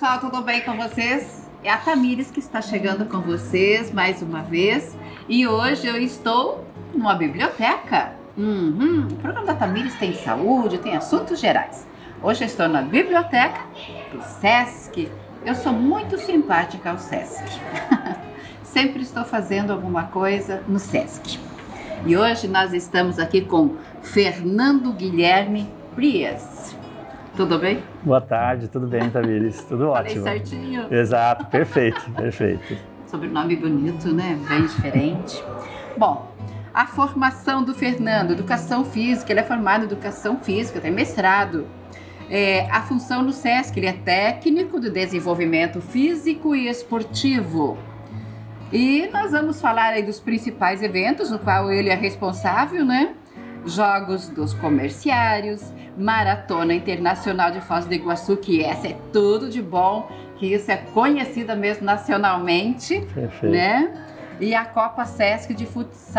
pessoal, tudo bem com vocês? É a Tamires que está chegando com vocês mais uma vez e hoje eu estou numa biblioteca. O programa da Tamires tem saúde, tem assuntos gerais. Hoje eu estou na biblioteca do Sesc. Eu sou muito simpática ao Sesc. Sempre estou fazendo alguma coisa no Sesc. E hoje nós estamos aqui com Fernando Guilherme Prias. Tudo bem? Boa tarde, tudo bem, Tamires? Tudo ótimo. Falei certinho? Exato, perfeito, perfeito. Sobrenome bonito, né? Bem diferente. Bom, a formação do Fernando, educação física, ele é formado em educação física, tem mestrado. A função no Sesc, ele é técnico de desenvolvimento físico e esportivo. E nós vamos falar aí dos principais eventos, no qual ele é responsável, né? Jogos dos Comerciários, Maratona Internacional de Foz do Iguaçu, que essa é tudo de bom, que isso é conhecida mesmo nacionalmente, perfeito, né? E a Copa Sesc de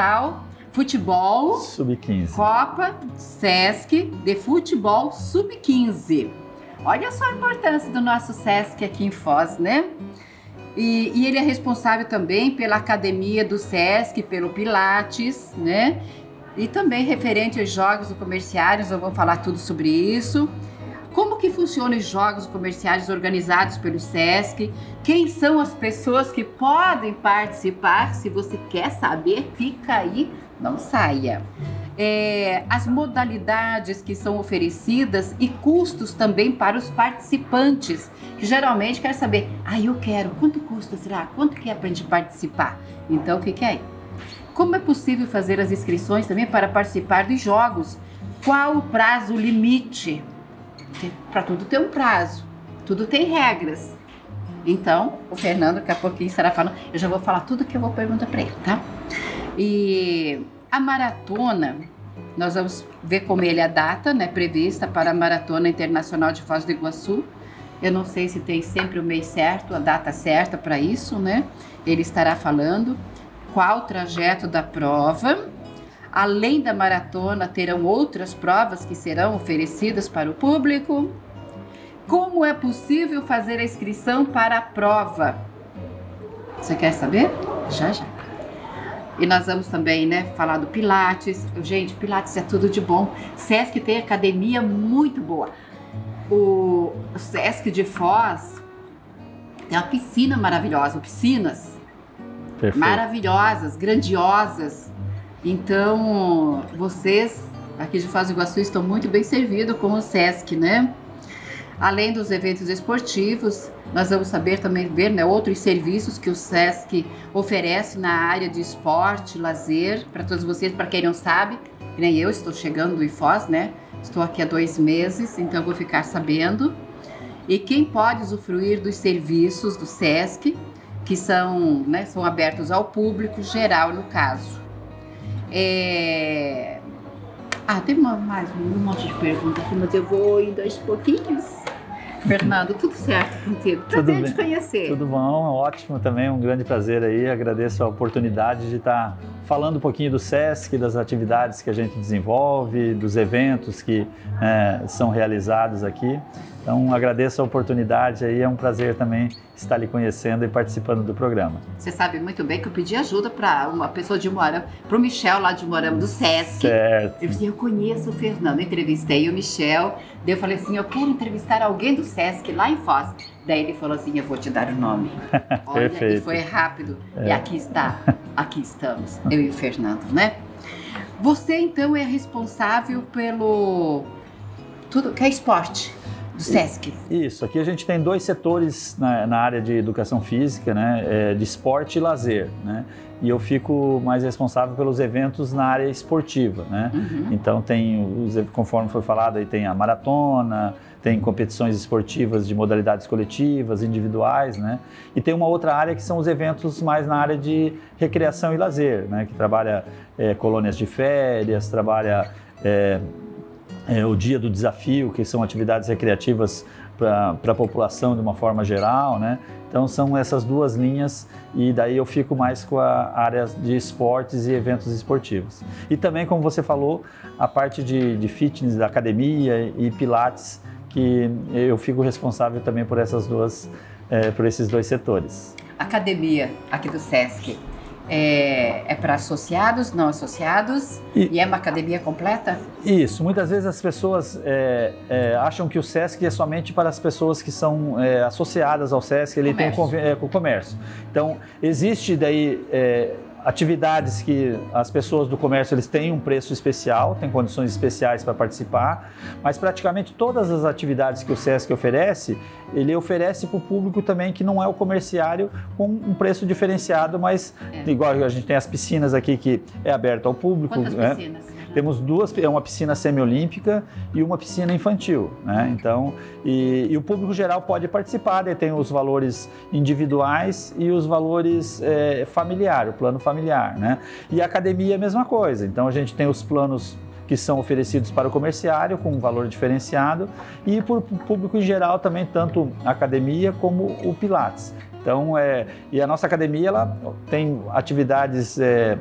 Futebol Sub-15. Copa Sesc de Futebol Sub-15. Olha só a importância do nosso Sesc aqui em Foz, né? E ele é responsável também pela academia do Sesc, pelo Pilates, né? E também referente aos jogos comerciários, nós vamos falar tudo sobre isso. Como que funcionam os jogos comerciários organizados pelo Sesc? Quem são as pessoas que podem participar? Se você quer saber, fica aí, não saia. As modalidades que são oferecidas e custos também para os participantes, que geralmente querem saber, eu quero, quanto custa, será? Quanto que é para a gente participar? Então fique aí. Como é possível fazer as inscrições também para participar dos jogos? Qual o prazo limite? Para tudo tem um prazo, tudo tem regras. Então, o Fernando daqui a pouquinho estará falando, eu já vou falar tudo que eu vou perguntar para ele, tá? E a maratona, nós vamos ver como ele a data, né, prevista para a Maratona Internacional de Foz do Iguaçu. Eu não sei se tem sempre o mês certo, a data certa para isso, né? Ele estará falando. Qual o trajeto da prova? Além da maratona, terão outras provas que serão oferecidas para o público? Como é possível fazer a inscrição para a prova? Você quer saber? Já. E nós vamos também, né, falar do Pilates. Gente, Pilates é tudo de bom. Sesc tem academia muito boa. O Sesc de Foz tem uma piscina maravilhosa, piscinas. Perfeito. Maravilhosas, grandiosas. Então, vocês aqui de Foz do Iguaçu estão muito bem servidos com o Sesc, né? Além dos eventos esportivos, nós vamos saber também ver, né, outros serviços que o Sesc oferece na área de esporte, lazer, para todos vocês, para quem não sabe, que nem eu estou chegando em Foz, né? Estou aqui há 2 meses, então vou ficar sabendo. E quem pode usufruir dos serviços do Sesc, que são, né, são abertos ao público geral, no caso. Tem mais um monte de perguntas aqui, mas eu vou indo aos pouquinhos. Fernando, tudo certo contigo? Prazer te conhecer. Tudo bom, ótimo também, um grande prazer aí. Agradeço a oportunidade de estar falando um pouquinho do Sesc, das atividades que a gente desenvolve, dos eventos que são realizados aqui. Então, agradeço a oportunidade aí, é um prazer também estar lhe conhecendo e participando do programa. Você sabe muito bem que eu pedi ajuda para uma pessoa de Moarama, para o Michel lá de Moarama, do Sesc. Certo. Eu disse, eu conheço o Fernando, entrevistei o Michel, daí eu falei assim, eu quero entrevistar alguém do Sesc lá em Foz. Daí ele falou assim, eu vou te dar o nome. Olha, perfeito. E foi rápido. E aqui estamos, eu e o Fernando, né? Você então é responsável pelo tudo que é esporte do Sesc. Isso, aqui a gente tem 2 setores na área de educação física, né, de esporte e lazer, né, e eu fico mais responsável pelos eventos na área esportiva, né, Então conforme foi falado, aí tem a maratona, tem competições esportivas de modalidades coletivas, individuais, né, e tem uma outra área que são os eventos mais na área de recreação e lazer, né, que trabalha colônias de férias, trabalha o Dia do Desafio, que são atividades recreativas para a população de uma forma geral, né? Então são essas 2 linhas e daí eu fico mais com a área de esportes e eventos esportivos. E também, como você falou, a parte de fitness, da academia e pilates que eu fico responsável também por por esses dois setores. Academia aqui do SESC é para associados, não associados, e é uma academia completa? Isso, muitas vezes as pessoas acham que o SESC é somente para as pessoas que são associadas ao SESC, ele tem com o comércio. Então, existe daí atividades que as pessoas do comércio eles têm um preço especial, têm condições especiais para participar, mas praticamente todas as atividades que o SESC oferece, ele oferece para o público também que não é o comerciário com um preço diferenciado, mas igual a gente tem as piscinas aqui que é aberto ao público. Quantas piscinas? Temos duas, uma piscina semiolímpica e uma piscina infantil, né? Então, e o público geral pode participar, daí tem os valores individuais e os valores familiar, o plano familiar, né? E a academia é a mesma coisa, então a gente tem os planos que são oferecidos para o comerciário com um valor diferenciado e para o público em geral também, tanto a academia como o Pilates. Então, e a nossa academia ela tem atividades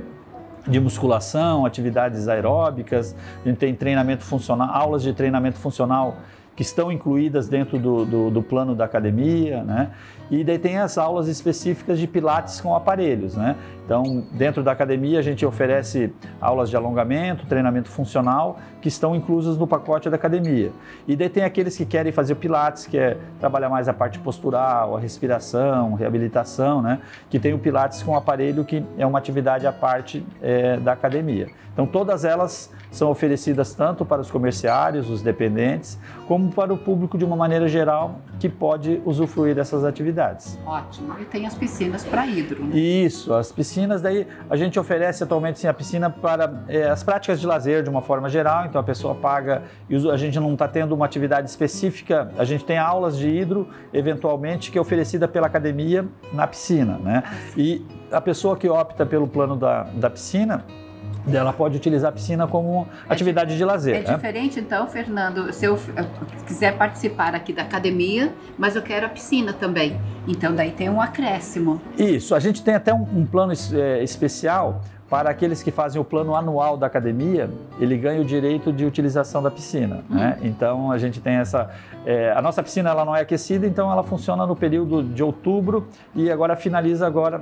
de musculação, atividades aeróbicas, a gente tem treinamento funcional, aulas de treinamento funcional que estão incluídas dentro do plano da academia, né? E daí tem as aulas específicas de Pilates com aparelhos, né? Então, dentro da academia a gente oferece aulas de alongamento, treinamento funcional, que estão inclusas no pacote da academia. E daí tem aqueles que querem fazer o Pilates, que é trabalhar mais a parte postural, a respiração, reabilitação, né? Que tem o Pilates com aparelho, que é uma atividade à parte da academia. Então, todas elas são oferecidas tanto para os comerciários, os dependentes, como para o público de uma maneira geral que pode usufruir dessas atividades. Ótimo. E tem as piscinas para hidro, né? Isso, as piscinas, daí a gente oferece atualmente sim, a piscina para as práticas de lazer de uma forma geral, então a pessoa paga e a gente não está tendo uma atividade específica, a gente tem aulas de hidro, eventualmente, que é oferecida pela academia na piscina, né? E a pessoa que opta pelo plano da piscina, ela pode utilizar a piscina como atividade de lazer. É diferente então, Fernando, se eu quiser participar aqui da academia, mas eu quero a piscina também, então daí tem um acréscimo. Isso, a gente tem até um plano especial para aqueles que fazem o plano anual da academia, ele ganha o direito de utilização da piscina, né? Então a gente tem a nossa piscina ela não é aquecida, então ela funciona no período de outubro e agora finaliza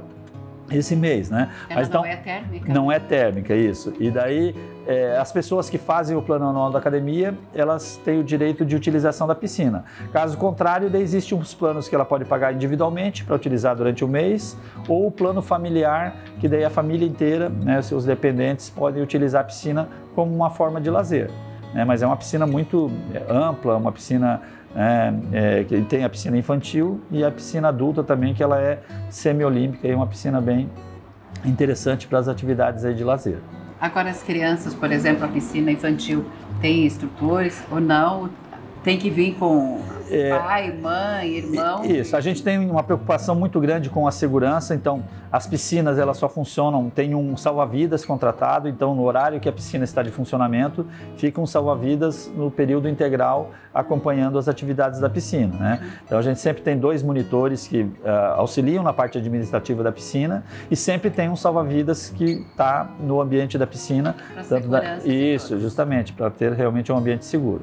esse mês, né? Ela mas, não é térmica? Não é térmica, isso. E daí, as pessoas que fazem o plano anual da academia, elas têm o direito de utilização da piscina. Caso contrário, daí existem os planos que ela pode pagar individualmente para utilizar durante o mês, ou o plano familiar, que daí a família inteira, né, seus dependentes, podem utilizar a piscina como uma forma de lazer, né? Mas é uma piscina muito ampla, uma piscina... que tem a piscina infantil e a piscina adulta também, que ela é semiolímpica e uma piscina bem interessante para as atividades aí de lazer. Agora as crianças, por exemplo, a piscina infantil tem instrutores ou não? Tem que vir com pai, mãe, irmão? Isso, a gente tem uma preocupação muito grande com a segurança, então as piscinas elas só funcionam, tem um salva-vidas contratado, então no horário que a piscina está de funcionamento, fica um salva-vidas no período integral acompanhando as atividades da piscina, né? Então a gente sempre tem 2 monitores que auxiliam na parte administrativa da piscina e sempre tem um salva-vidas que está no ambiente da piscina. Para segurança. Isso, justamente, para ter realmente um ambiente seguro.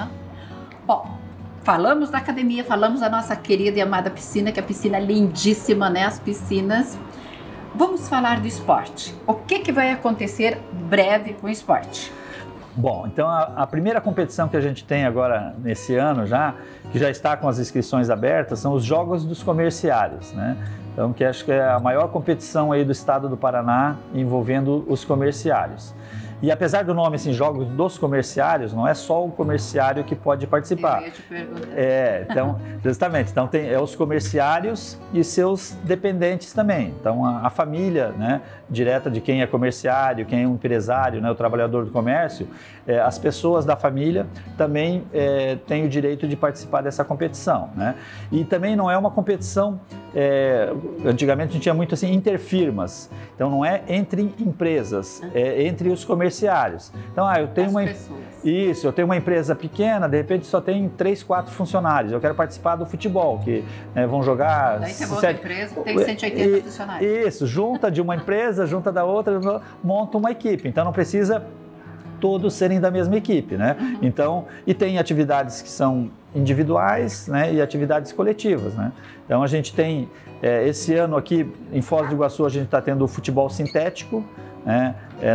Bom, falamos da academia, falamos da nossa querida e amada piscina, que é a piscina é lindíssima, né? As piscinas. Vamos falar do esporte. O que vai acontecer breve com o esporte? Bom, então a primeira competição que a gente tem agora nesse ano que já está com as inscrições abertas, são os Jogos dos Comerciários, né? Então, que acho que é a maior competição aí do estado do Paraná envolvendo os comerciários. E apesar do nome, assim, Jogos dos Comerciários, não é só o comerciário que pode participar. Eu ia te perguntar. Então, justamente, então tem os comerciários e seus dependentes também. Então, a família, né, direta de quem é comerciário, quem é um empresário, né, o trabalhador do comércio, as pessoas da família também têm o direito de participar dessa competição, né? E também não é uma competição, antigamente a gente tinha muito assim, interfirmas. Então, não é entre empresas, é entre os comerciários. Então, eu tenho eu tenho uma empresa pequena, de repente só tem 3, 4 funcionários. Eu quero participar do futebol, que vão jogar... Daí você monta uma empresa que tem 180 funcionários. Isso, junta de uma empresa, junta da outra, monta uma equipe. Então, não precisa todos serem da mesma equipe, né? Então, e tem atividades que são individuais, né, e atividades coletivas, né? Então a gente tem, esse ano aqui em Foz do Iguaçu a gente está tendo o futebol sintético, né,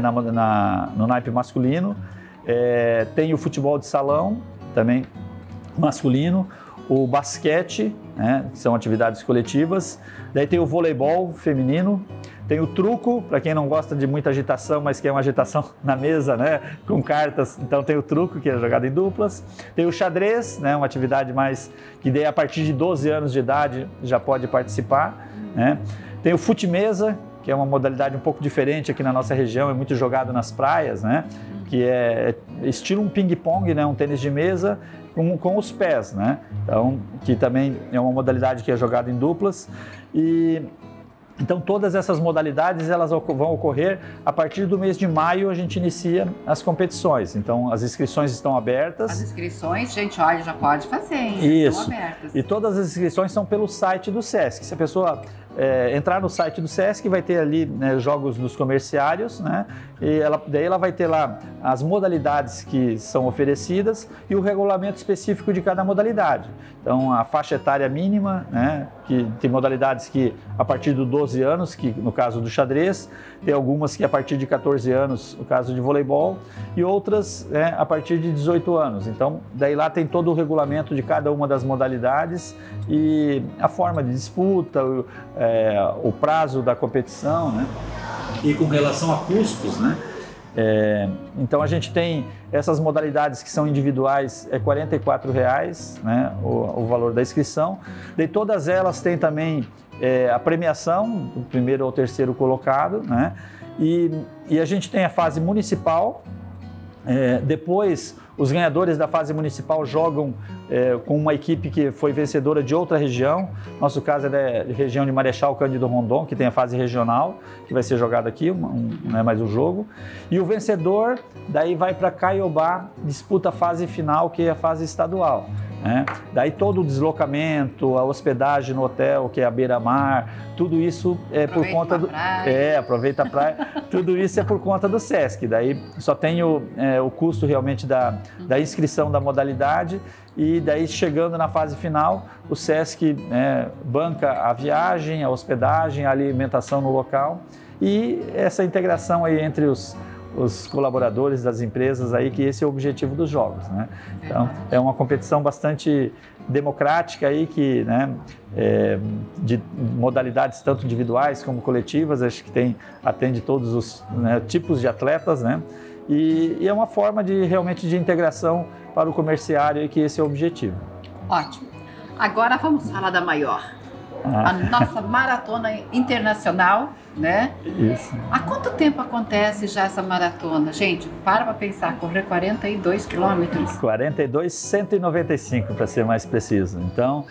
no naipe masculino, tem o futebol de salão também masculino, o basquete, né, que são atividades coletivas, daí tem o voleibol feminino, tem o truco, para quem não gosta de muita agitação, mas que é uma agitação na mesa, né, com cartas, então tem o truco, que é jogado em duplas, tem o xadrez, né, uma atividade mais que daí a partir de 12 anos de idade já pode participar, né, tem o fute-mesa, que é uma modalidade um pouco diferente aqui na nossa região, é muito jogado nas praias, né, que é estilo um ping-pong, né, um tênis de mesa, com os pés, né? Então, que também é uma modalidade que é jogada em duplas. Então, todas essas modalidades elas vão ocorrer a partir do mês de maio, a gente inicia as competições. Então, as inscrições estão abertas. As inscrições, gente, olha, já pode fazer, hein? Isso. Estão abertas. E todas as inscrições são pelo site do SESC. Se a pessoa entrar no site do SESC, vai ter ali, né, jogos dos comerciários, né? E daí ela vai ter lá as modalidades que são oferecidas e o regulamento específico de cada modalidade. Então, a faixa etária mínima, né, que tem modalidades que a partir dos 12 anos, que no caso do xadrez, tem algumas que a partir de 14 anos, no caso de voleibol, e outras a partir de 18 anos. Então, daí lá tem todo o regulamento de cada uma das modalidades e a forma de disputa, o prazo da competição, né? E com relação a custos, né? Então a gente tem essas modalidades que são individuais, R$ 44,00, né, o valor da inscrição. De todas elas tem também a premiação, do primeiro ao terceiro colocado, né? E a gente tem a fase municipal. Depois, os ganhadores da fase municipal jogam com uma equipe que foi vencedora de outra região. Nosso caso é da região de Marechal Cândido Rondon, que tem a fase regional, que vai ser jogada aqui, mais um jogo. E o vencedor daí vai para Caiobá, disputa a fase final, que é a fase estadual. Daí todo o deslocamento, a hospedagem no hotel, que é a beira-mar, tudo isso é por conta do... aproveita a praia. Tudo isso é por conta do SESC. Daí só tem o custo realmente da inscrição da modalidade e daí chegando na fase final, o SESC banca a viagem, a hospedagem, a alimentação no local e essa integração aí entre os colaboradores das empresas aí, que esse é o objetivo dos jogos, né? Então, é uma competição bastante democrática aí, que, né, de modalidades tanto individuais como coletivas, acho que atende todos os, né, tipos de atletas, né? E é uma forma realmente de integração para o comerciário e que esse é o objetivo. Ótimo. Agora vamos falar da maior. A nossa maratona internacional, né? Isso. Há quanto tempo acontece já essa maratona? Gente, para pensar, correr 42 quilômetros. 42,195 para ser mais preciso. Então,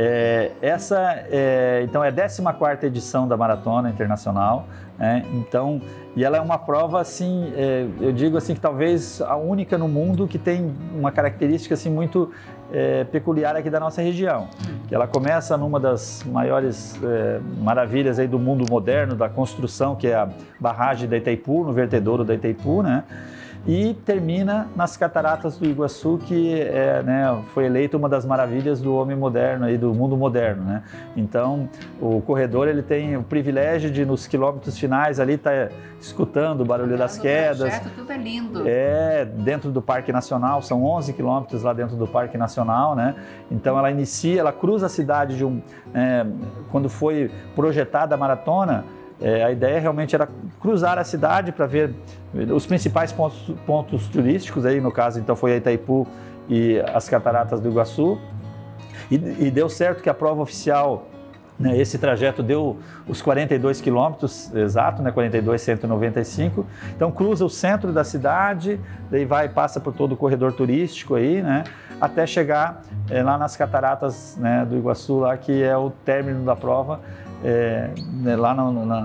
então é a 14ª edição da Maratona Internacional, né? Então, e ela é uma prova assim, eu digo assim que talvez a única no mundo que tem uma característica assim muito peculiar aqui da nossa região, que ela começa numa das maiores maravilhas aí do mundo moderno da construção, que é a barragem da Itaipu, no vertedouro da Itaipu, né? E termina nas Cataratas do Iguaçu, que foi eleita uma das maravilhas do homem moderno, aí, do mundo moderno, né? Então, o corredor ele tem o privilégio de, nos quilômetros finais, ali estar escutando o barulho das quedas. O trajeto, tudo é lindo. Dentro do Parque Nacional, são 11 quilômetros lá dentro do Parque Nacional, né? Então, ela cruza a cidade quando foi projetada a maratona. A ideia realmente era cruzar a cidade para ver os principais pontos turísticos, aí no caso então foi a Itaipu e as Cataratas do Iguaçu, e deu certo que a prova oficial, né, esse trajeto deu os 42 quilômetros exato, né, 42,195, então cruza o centro da cidade, daí passa por todo o corredor turístico aí, né, até chegar lá nas Cataratas, né, do Iguaçu, lá que é o término da prova. Lá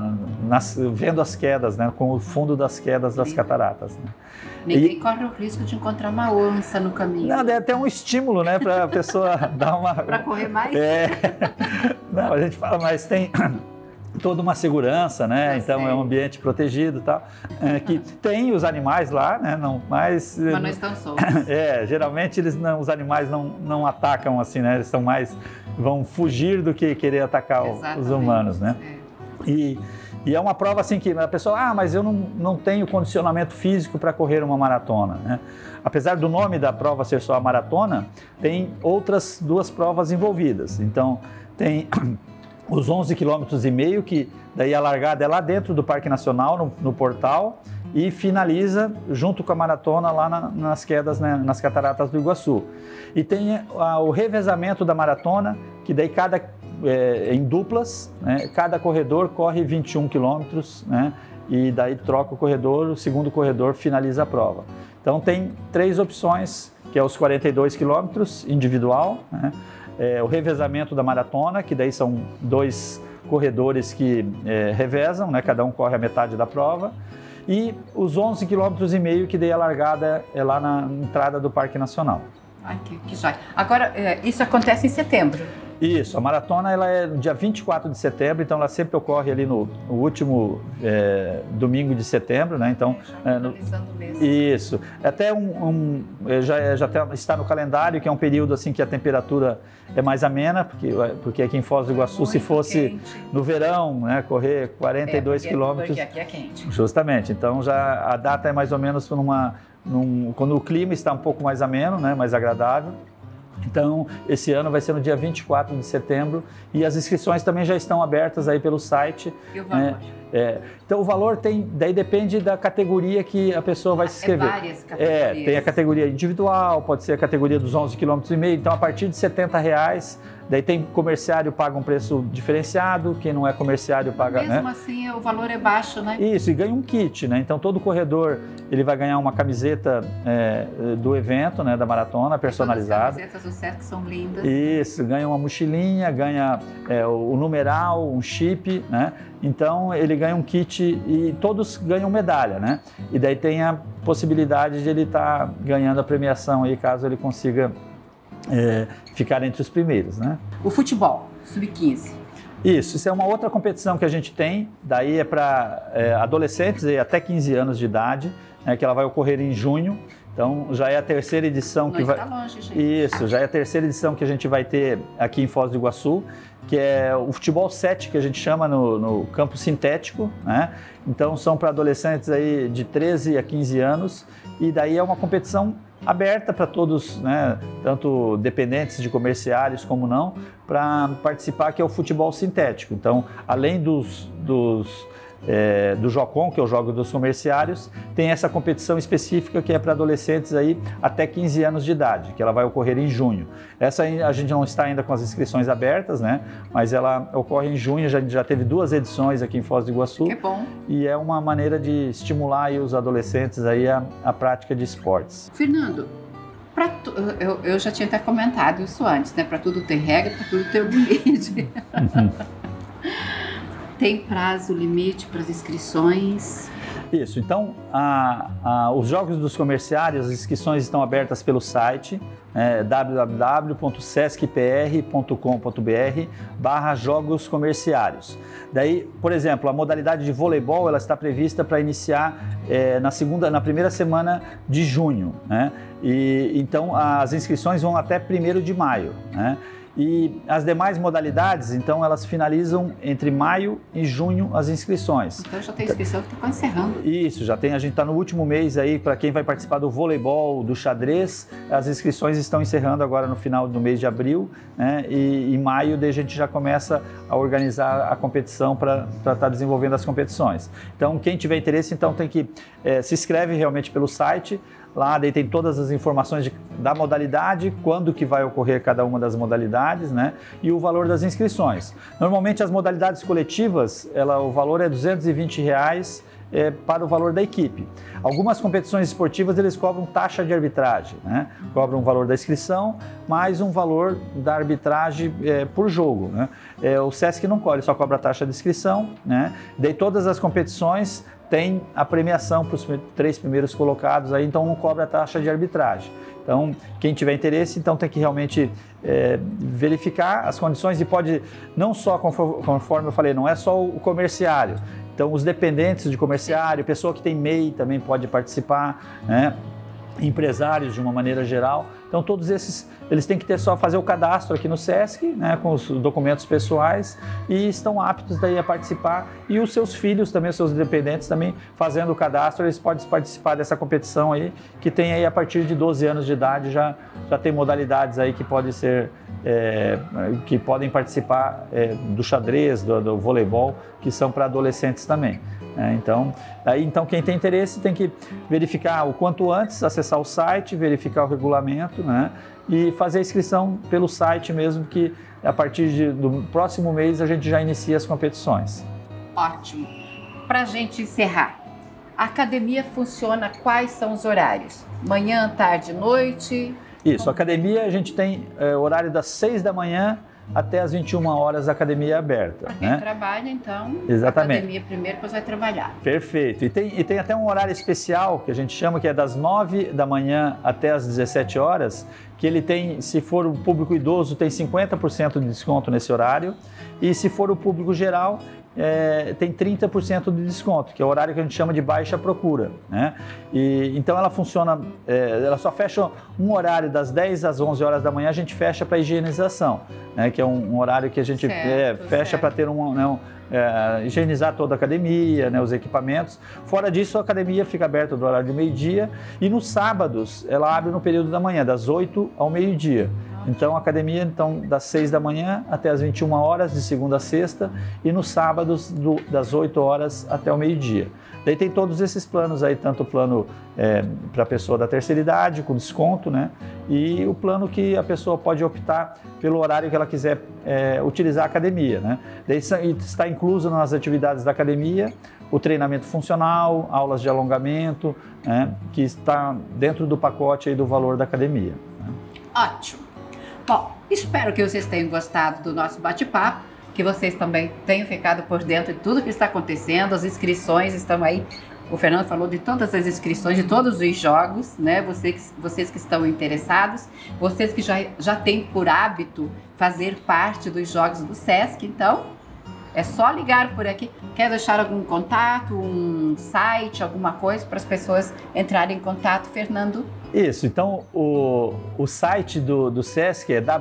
vendo as quedas, né, com o fundo das quedas das cataratas. Né? Ninguém corre o risco de encontrar uma onça no caminho. Não, é até um estímulo, né, para a pessoa dar uma... Para correr mais? Não, a gente fala, mas toda uma segurança, né? Então é um ambiente protegido e tal. Que tem os animais lá, né? Mas não estão soltos. Geralmente os animais não atacam assim, né? Eles vão fugir do que querer atacar os humanos, né? E é uma prova assim que a pessoa, mas eu não tenho condicionamento físico para correr uma maratona, né? Apesar do nome da prova ser só a maratona, tem outras 2 provas envolvidas. Então, tem os 11,5 km, que daí a largada é lá dentro do Parque Nacional, no portal, e finaliza junto com a maratona lá nas quedas, né, nas Cataratas do Iguaçu. E tem o revezamento da maratona, que daí em duplas, né, cada corredor corre 21 quilômetros, né, e daí troca o corredor, o segundo corredor finaliza a prova. Então tem 3 opções, que é os 42 quilômetros individual, né, o revezamento da maratona, que daí são 2 corredores que revezam, né, cada um corre a metade da prova, e os 11,5 km, que daí a largada é lá na entrada do Parque Nacional. Ai, que joia. Agora, isso acontece em setembro? Isso, a maratona ela é no dia 24 de setembro, então ela sempre ocorre ali no último domingo de setembro, né? Então, finalizando o mês. Isso, até já está no calendário, que é um período assim que a temperatura é mais amena, porque aqui em Foz do Iguaçu, se fosse quente no verão, né, correr 42 quilômetros... Porque aqui é quente. Justamente, então já a data é mais ou menos quando o clima está um pouco mais ameno, né, mais agradável. Então, esse ano vai ser no dia 24 de setembro e as inscrições também já estão abertas aí pelo site. E o valor? Então, o valor daí depende da categoria que a pessoa vai se inscrever. Várias categorias. Tem a categoria individual, pode ser a categoria dos 11,5 km. Então, a partir de R$70, daí tem comerciário paga um preço diferenciado, quem não é comerciário paga... Mesmo assim, o valor é baixo, né? Isso, e ganha um kit, né? Então, todo corredor ele vai ganhar uma camiseta do evento, né, da maratona, personalizada. As camisetas do Sesc são lindas. Isso, ganha uma mochilinha, ganha o numeral, um chip, né? Então, ele ganha um kit e todos ganham medalha, né? E daí tem a possibilidade de ele estar ganhando a premiação aí, caso ele consiga ficar entre os primeiros, né? O futebol, sub-15. Isso é uma outra competição que a gente tem, daí é para adolescentes até 15 anos de idade, que ela vai ocorrer em junho. Então, já é a 3ª edição que vai... Não está longe, gente. Isso, já é a 3ª edição que a gente vai ter aqui em Foz do Iguaçu, que é o futebol 7, que a gente chama no campo sintético, né? Então, são para adolescentes aí de 13 a 15 anos, e daí é uma competição aberta para todos, né? Tanto dependentes de comerciários como não, para participar, que é o futebol sintético. Então, além do Jocon, que é o jogo dos comerciários, tem essa competição específica que é para adolescentes aí até 15 anos de idade, que ela vai ocorrer em junho. Essa a gente não está ainda com as inscrições abertas, né? Mas ela ocorre em junho, já teve 2 edições aqui em Foz do Iguaçu. Que bom. E é uma maneira de estimular aí os adolescentes aí a prática de esportes. Fernando, eu já tinha até comentado isso antes, né? Para tudo ter regra, para tudo ter limite. Tem prazo limite para as inscrições? Isso, então os jogos dos comerciários, as inscrições estão abertas pelo site www.sescpr.com.br/jogos comerciários. Daí, por exemplo, a modalidade de voleibol ela está prevista para iniciar na primeira semana de junho, né? E então as inscrições vão até 1º de maio, né? E as demais modalidades, então, elas finalizam entre maio e junho as inscrições. Então já tem inscrição que está quase encerrando. Isso, já tem, a gente está no último mês aí, para quem vai participar do voleibol, do xadrez, as inscrições estão encerrando agora no final do mês de abril, né? E em maio daí a gente já começa a organizar a competição para estar desenvolvendo as competições. Então, quem tiver interesse, então tem que se inscreve realmente pelo site. Lá daí tem todas as informações da modalidade, quando que vai ocorrer cada uma das modalidades, né? E o valor das inscrições. Normalmente as modalidades coletivas, o valor é R$220 para o valor da equipe. Algumas competições esportivas eles cobram taxa de arbitragem, né? Cobram o valor da inscrição mais um valor da arbitragem por jogo, né? O Sesc não cobra, ele só cobra a taxa de inscrição, né? Daí todas as competições tem a premiação para os 3 primeiros colocados, aí, então não cobra taxa de arbitragem. Então, quem tiver interesse, então tem que realmente verificar as condições e pode, não só conforme eu falei, não é só o comerciário. Então, os dependentes de comerciário, pessoa que tem MEI também pode participar, né? Empresários de uma maneira geral. Então, todos esses, eles têm que ter só fazer o cadastro aqui no SESC, né, com os documentos pessoais e estão aptos daí a participar. E os seus filhos também, os seus dependentes também, fazendo o cadastro, eles podem participar dessa competição aí, que tem aí a partir de 12 anos de idade, já tem modalidades aí que podem ser, que podem participar do xadrez, do voleibol, que são para adolescentes também. Então quem tem interesse tem que verificar o quanto antes, acessar o site, verificar o regulamento, né, e fazer a inscrição pelo site mesmo, que a partir do próximo mês a gente já inicia as competições. Ótimo. Para a gente encerrar, a academia funciona, quais são os horários? Manhã, tarde, noite? Isso, a academia a gente tem horário das 6 da manhã até as 21 horas a academia é aberta. Para quem trabalha, então, exatamente. A academia primeiro, depois vai trabalhar. Perfeito. E tem até um horário especial, que a gente chama, que é das 9 da manhã até as 17 horas, que ele tem, se for o público idoso, tem 50% de desconto nesse horário, e se for o público geral, tem 30% de desconto, que é o horário que a gente chama de baixa procura, né? E então ela funciona, ela só fecha um horário das 10 às 11 horas da manhã, a gente fecha para higienização, né? Que é um horário que a gente fecha para ter higienizar toda a academia, né, os equipamentos. Fora disso, a academia fica aberta do horário de meio-dia e nos sábados ela abre no período da manhã, das 8 ao meio-dia. Então, a academia das 6 da manhã até as 21 horas, de segunda a sexta, e nos sábados das 8 horas até o meio-dia. Daí tem todos esses planos aí, tanto o plano para a pessoa da terceira idade, com desconto, né? E o plano que a pessoa pode optar pelo horário que ela quiser utilizar a academia, né? Daí está incluso nas atividades da academia o treinamento funcional, aulas de alongamento, né? Que está dentro do pacote aí do valor da academia. Né? Ótimo! Bom, espero que vocês tenham gostado do nosso bate-papo, que vocês também tenham ficado por dentro de tudo que está acontecendo, as inscrições estão aí, o Fernando falou de todas as inscrições, de todos os jogos, né? Vocês que estão interessados, vocês que já têm por hábito fazer parte dos jogos do SESC, então é só ligar por aqui. Quer deixar algum contato, um site, alguma coisa para as pessoas entrarem em contato, Fernando? Isso, então o site do SESC é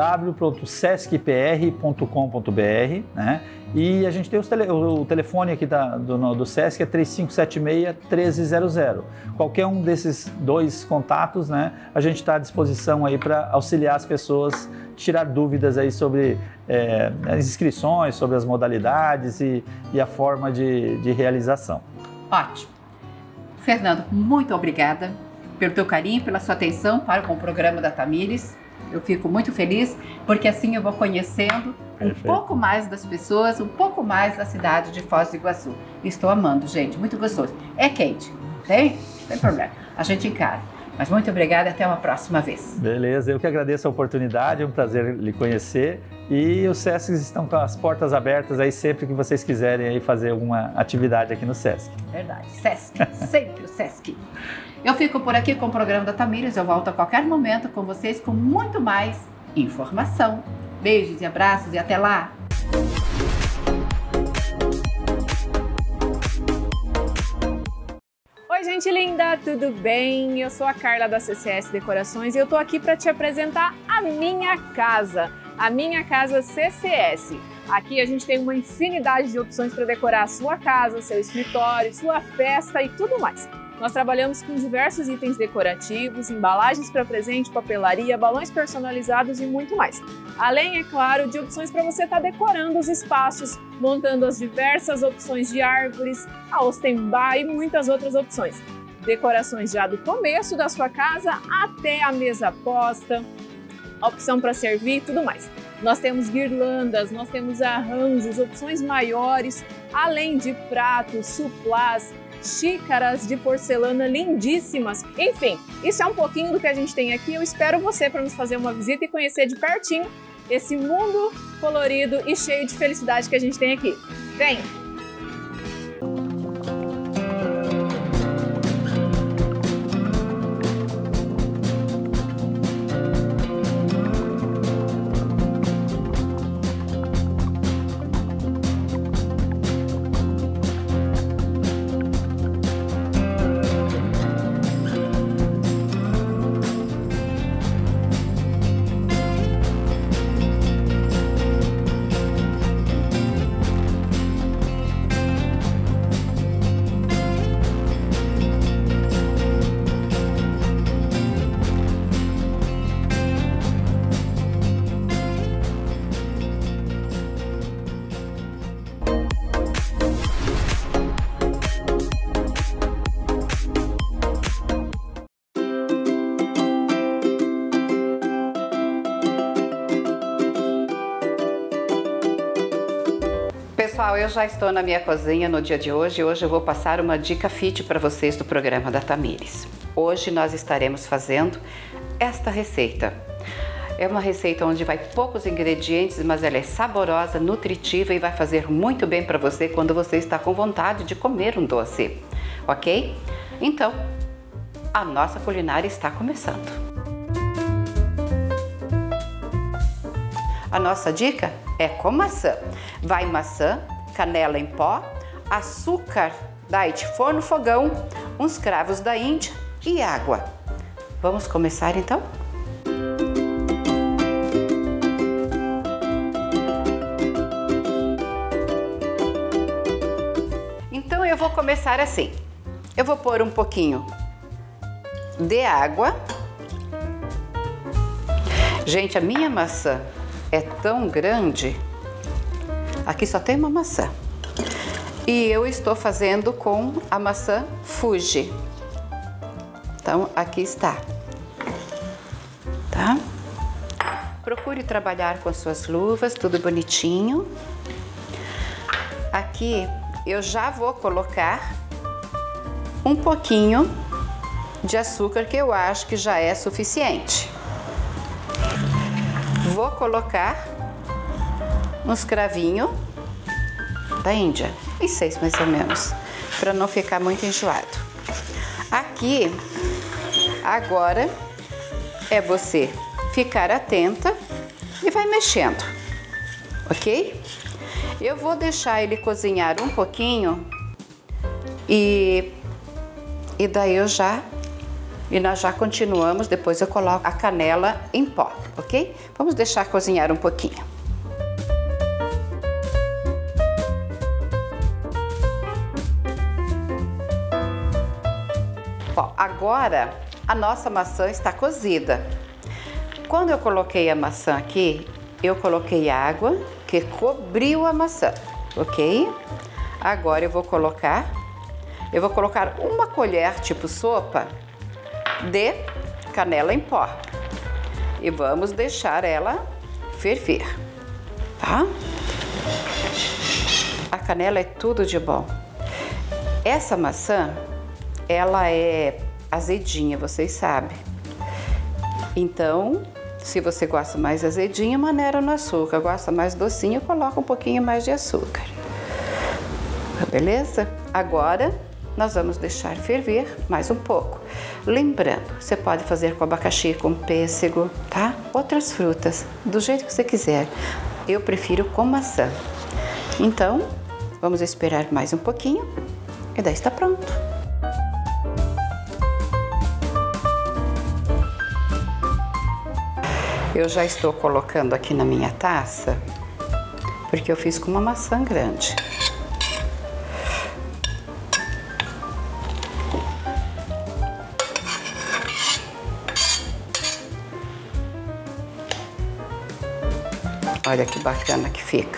www.sescpr.com.br, né? E a gente tem o telefone aqui do SESC é 3576-1300. Qualquer um desses 2 contatos, né, a gente está à disposição aí para auxiliar as pessoas, tirar dúvidas aí sobre as inscrições, sobre as modalidades e a forma de realização. Ótimo. Fernando, muito obrigada pelo teu carinho, pela sua atenção para com o programa da Tamires. Eu fico muito feliz, porque assim eu vou conhecendo um pouco mais das pessoas, um pouco mais da cidade de Foz do Iguaçu. Estou amando, gente, muito gostoso. É quente, tem problema, a gente encara. Mas muito obrigada e até uma próxima vez. Beleza, eu que agradeço a oportunidade, é um prazer lhe conhecer. E os SESCs estão com as portas abertas aí sempre que vocês quiserem aí fazer alguma atividade aqui no SESC. Verdade, SESC, sempre o SESC. Eu fico por aqui com o programa da Tamires, eu volto a qualquer momento com vocês com muito mais informação. Beijos e abraços e até lá! Oi, gente linda, tudo bem? Eu sou a Carla da CCS Decorações e eu tô aqui para te apresentar a minha casa CCS. Aqui a gente tem uma infinidade de opções para decorar a sua casa, seu escritório, sua festa e tudo mais. Nós trabalhamos com diversos itens decorativos, embalagens para presente, papelaria, balões personalizados e muito mais. Além, é claro, de opções para você estar decorando os espaços, montando as diversas opções de árvores, a Ostenbar e muitas outras opções. Decorações já do começo da sua casa até a mesa posta, opção para servir e tudo mais. Nós temos guirlandas, nós temos arranjos, opções maiores, além de pratos, suplás, xícaras de porcelana lindíssimas. Enfim, isso é um pouquinho do que a gente tem aqui. Eu espero você para nos fazer uma visita e conhecer de pertinho esse mundo colorido e cheio de felicidade que a gente tem aqui. Vem! pessoal, eu já estou na minha cozinha no dia de hoje. Hoje eu vou passar uma dica fit para vocês do programa da Tamires. Hoje nós estaremos fazendo esta receita. É uma receita onde vai poucos ingredientes, mas ela é saborosa, nutritiva e vai fazer muito bem para você quando você está com vontade de comer um doce, ok? Então, a nossa culinária está começando. A nossa dica é com maçã. Vai maçã, canela em pó, açúcar diet forno fogão, uns cravos da Índia e água. Vamos começar então? Então eu vou começar assim. Eu vou pôr um pouquinho de água. Gente, a minha maçã é tão grande, aqui só tem uma maçã, e eu estou fazendo com a maçã Fuji, então aqui está, tá? Procure trabalhar com as suas luvas, tudo bonitinho. Aqui eu já vou colocar um pouquinho de açúcar, que eu acho que já é suficiente. Vou colocar uns cravinhos da Índia, e 6 mais ou menos, para não ficar muito enjoado. Aqui, agora, é você ficar atenta e vai mexendo, ok? Eu vou deixar ele cozinhar um pouquinho e daí nós já continuamos, depois eu coloco a canela em pó, ok? Vamos deixar cozinhar um pouquinho. Ó, agora a nossa maçã está cozida. Quando eu coloquei a maçã aqui, eu coloquei água que cobriu a maçã, ok? Agora eu vou colocar uma colher tipo sopa de canela em pó e vamos deixar ela ferver, tá? A canela é tudo de bom. Essa maçã, ela é azedinha, vocês sabem. Então, se você gosta mais azedinha, maneira no açúcar. Gosta mais docinho, coloca um pouquinho mais de açúcar. Beleza? Agora nós vamos deixar ferver mais um pouco. Lembrando, você pode fazer com abacaxi, com pêssego, tá? Outras frutas, do jeito que você quiser. Eu prefiro com maçã. Então, vamos esperar mais um pouquinho e daí está pronto. Eu já estou colocando aqui na minha taça, porque eu fiz com uma maçã grande. Olha que bacana que fica.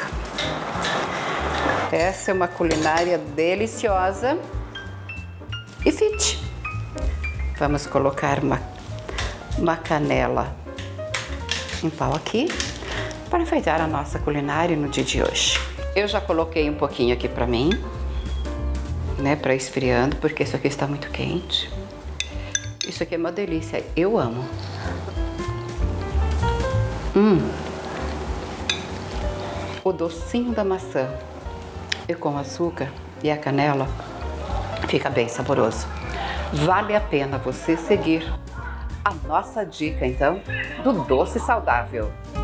Essa é uma culinária deliciosa e fit. Vamos colocar uma canela em pau aqui para enfeitar a nossa culinária no dia de hoje. Eu já coloquei um pouquinho aqui para mim, né, para esfriando, porque isso aqui está muito quente. Isso aqui é uma delícia, eu amo. O docinho da maçã e com açúcar e a canela fica bem saboroso. Vale a pena você seguir a nossa dica, então, do doce saudável.